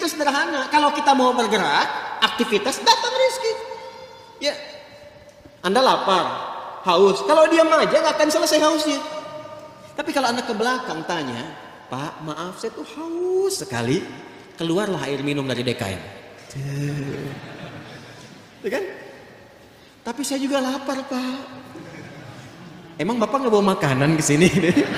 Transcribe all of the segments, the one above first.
Begitu sederhana. Kalau kita mau bergerak, aktivitas, datang rezeki. Ya, Anda lapar, haus. Kalau diam aja nggak akan selesai hausnya. Tapi kalau Anda ke belakang tanya, Pak, maaf saya tuh haus sekali. Keluarlah air minum dari DKM. Ya kan? Tapi saya juga lapar, Pak. Emang Bapak nggak bawa makanan ke sini?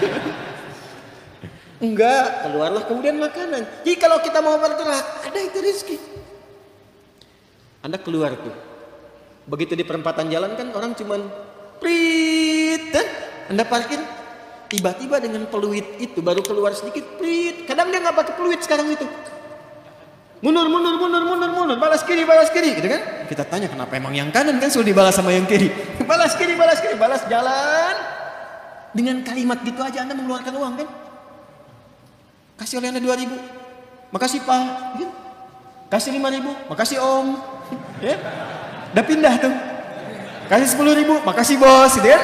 Enggak, keluarlah kemudian makanan. Jadi kalau kita mau bergerak, ada itu rezeki. Anda keluar tuh. Begitu di perempatan jalan kan orang cuman prit. Anda parkir, tiba-tiba dengan peluit itu baru keluar sedikit prit. Kadang dia nggak pakai peluit sekarang itu. Mundur, balas kiri, gitu kan? Kita tanya kenapa emang yang kanan kan sudah dibalas sama yang kiri. Balas kiri, balas jalan. Dengan kalimat gitu aja Anda mengeluarkan uang kan? Kasih oleh Anda 2.000, makasih Pak. Kasih 5.000, makasih Om. Ya? Udah pindah tuh. Kasih 10.000, makasih Bos, gitu kan?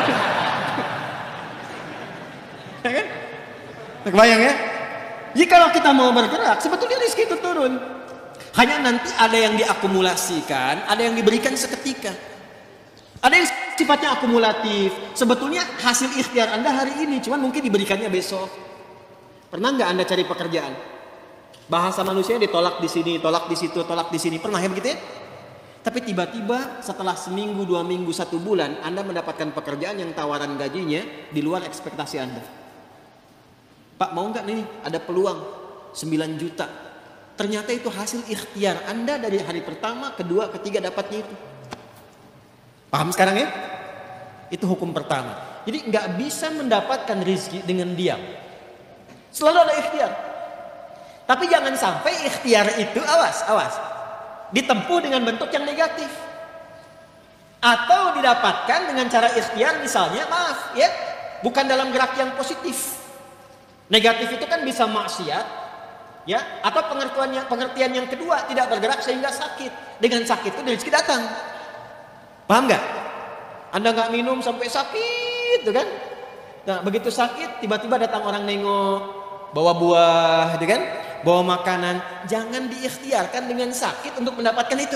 Ya kan? Kebayang ya? Jadi kalau kita mau bergerak, sebetulnya rezeki itu turun. Hanya nanti ada yang diakumulasikan, ada yang diberikan seketika. Ada yang sifatnya akumulatif. Sebetulnya hasil ikhtiar Anda hari ini, cuman mungkin diberikannya besok. Pernah nggak Anda cari pekerjaan? Bahasa manusia ditolak di sini, tolak di situ, tolak di sini. Pernah ya begitu ya? Tapi tiba-tiba setelah seminggu, 2 minggu, 1 bulan, Anda mendapatkan pekerjaan yang tawaran gajinya di luar ekspektasi Anda. Pak, mau nggak nih? Ada peluang 9 juta. Ternyata itu hasil ikhtiar Anda dari hari pertama, kedua, ketiga dapatnya itu. Paham sekarang ya? Itu hukum pertama. Jadi nggak bisa mendapatkan rezeki dengan diam. Selalu ada ikhtiar. Tapi jangan sampai ikhtiar itu awas ditempuh dengan bentuk yang negatif. Atau didapatkan dengan cara ikhtiar misalnya maaf ya, bukan dalam gerak yang positif. Negatif itu kan bisa maksiat ya, atau pengertian yang kedua tidak bergerak sehingga sakit. Dengan sakit itu rezeki datang. Paham nggak? Anda nggak minum sampai sakit tuh kan? Nah, begitu sakit tiba-tiba datang orang nengok, bawa buah, gitu kan? Bawa makanan. Jangan diikhtiarkan dengan sakit untuk mendapatkan itu.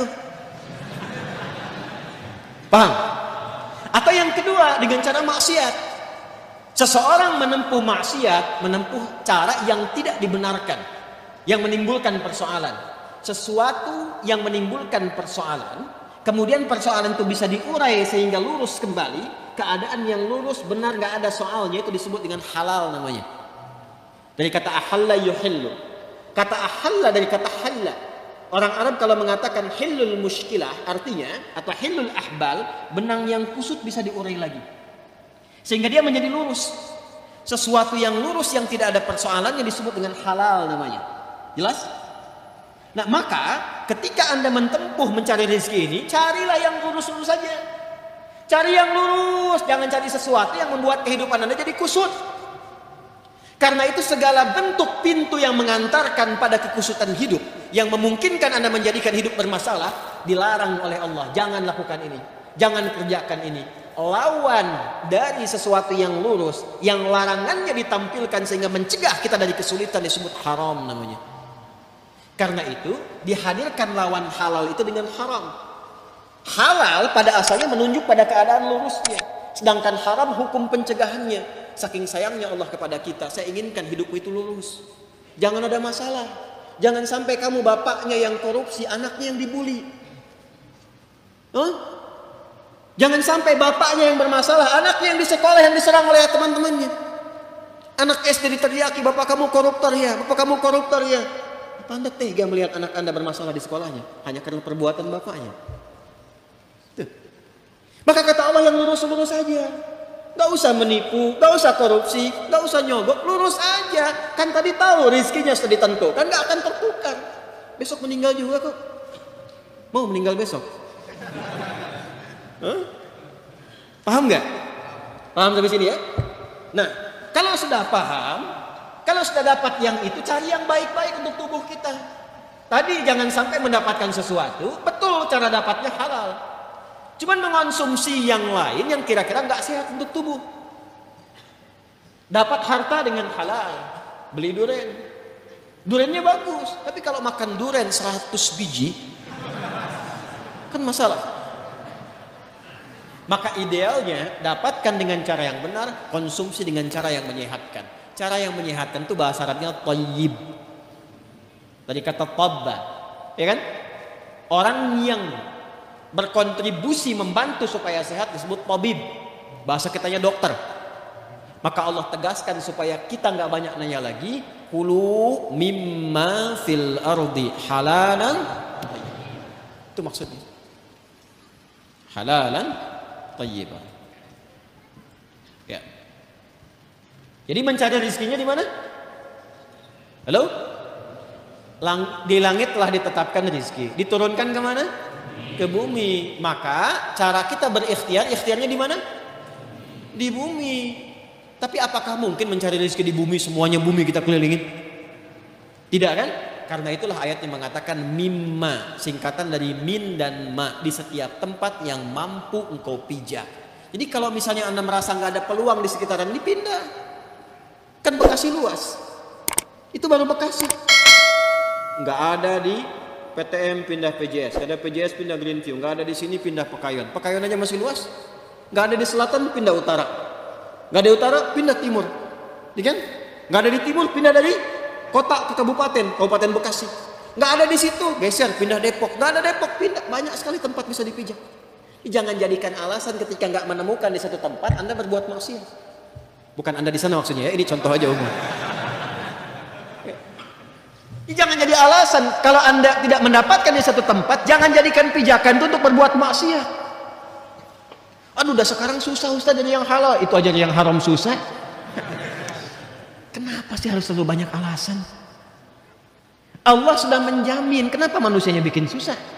Paham? Atau yang kedua dengan cara maksiat. Seseorang menempuh maksiat, menempuh cara yang tidak dibenarkan, yang menimbulkan persoalan. Sesuatu yang menimbulkan persoalan, kemudian persoalan itu bisa diurai sehingga lurus kembali. Keadaan yang lurus benar, gak ada soalnya, itu disebut dengan halal namanya. Dari kata ahalla yuhillu. Kata ahalla dari kata halla. Orang Arab kalau mengatakan hillul mushkilah, artinya atau hillul ahbal, benang yang kusut bisa diurai lagi sehingga dia menjadi lurus. Sesuatu yang lurus yang tidak ada persoalannya disebut dengan halal namanya. Jelas? Nah, maka ketika Anda menempuh mencari rezeki ini, carilah yang lurus-lurus saja. Cari yang lurus, jangan cari sesuatu yang membuat kehidupan Anda jadi kusut. Karena itu segala bentuk pintu yang mengantarkan pada kekusutan hidup, yang memungkinkan Anda menjadikan hidup bermasalah, dilarang oleh Allah. Jangan lakukan ini, jangan kerjakan ini. Lawan dari sesuatu yang lurus, yang larangannya ditampilkan sehingga mencegah kita dari kesulitan, disebut haram namanya. Karena itu dihadirkan lawan halal itu dengan haram. Halal pada asalnya menunjuk pada keadaan lurusnya, sedangkan haram hukum pencegahannya. Saking sayangnya Allah kepada kita, saya inginkan hidupmu itu lurus. Jangan ada masalah. Jangan sampai kamu bapaknya yang korupsi, anaknya yang dibully. Jangan sampai bapaknya yang bermasalah, anaknya yang di sekolah yang diserang oleh teman-temannya. Anak SD diteriaki, bapak kamu koruptor ya, bapak kamu koruptor ya. Apa Anda tega melihat anak Anda bermasalah di sekolahnya hanya karena perbuatan bapaknya? Tuh. Maka kata Allah yang lurus-lurus saja. Gak usah menipu, gak usah korupsi, gak usah nyogok, lurus aja. Kan tadi tahu rizkinya sudah ditentukan, gak akan tertukar. Besok meninggal juga kok. Mau meninggal besok? Paham gak? Paham sampai sini ya? Nah, kalau sudah paham, kalau sudah dapat yang itu, cari yang baik-baik untuk tubuh kita. Tadi jangan sampai mendapatkan sesuatu, betul cara dapatnya halal. Cuman mengonsumsi yang lain yang kira-kira nggak sehat untuk tubuh. Dapat harta dengan halal, beli durian. Durennya bagus, tapi kalau makan duren 100 biji kan masalah. Maka idealnya dapatkan dengan cara yang benar, konsumsi dengan cara yang menyehatkan. Cara yang menyehatkan itu bahasa Arabnya thayyib. Dari kata tabba, ya kan? Orang yang berkontribusi membantu supaya sehat disebut tabib. Bahasa kitanya dokter. Maka Allah tegaskan supaya kita nggak banyak nanya lagi. Kulu mimma fil ardi halalan. Itu maksudnya. Halalan thayyiban. Ya. Jadi mencari rezekinya di mana? Halo? Di langit telah ditetapkan rezeki. Diturunkan ke mana? Ke bumi. Maka cara kita berikhtiar, ikhtiarnya di mana? Di bumi. Tapi apakah mungkin mencari rezeki di bumi, semuanya bumi kita kelilingin? Tidak kan? Karena itulah ayat yang mengatakan mimma, singkatan dari min dan ma, di setiap tempat yang mampu engkau pijak. Jadi kalau misalnya Anda merasa nggak ada peluang di sekitaran ini, pindah. Kan Bekasi luas. Itu baru Bekasi. Nggak ada di PTM pindah PJS, nggak ada PJS pindah Greenview, nggak ada di sini pindah Pekayon. Pekayon aja masih luas. Nggak ada di selatan pindah utara. Nggak ada utara, pindah timur, ya kan? Nggak ada di timur, pindah dari kota ke kabupaten Bekasi. Nggak ada di situ, geser, pindah Depok. Nggak ada Depok, pindah. Banyak sekali tempat bisa dipijak. Jangan jadikan alasan ketika nggak menemukan di satu tempat Anda berbuat maksiat. Bukan Anda di sana maksudnya ya, ini contoh aja umum. Jangan jadi alasan kalau Anda tidak mendapatkan di satu tempat, jangan jadikan pijakan itu untuk berbuat maksiat. Aduh, udah sekarang susah Ustaz jadi yang halal, itu aja yang haram susah. Kenapa sih harus selalu banyak alasan? Allah sudah menjamin, kenapa manusianya bikin susah?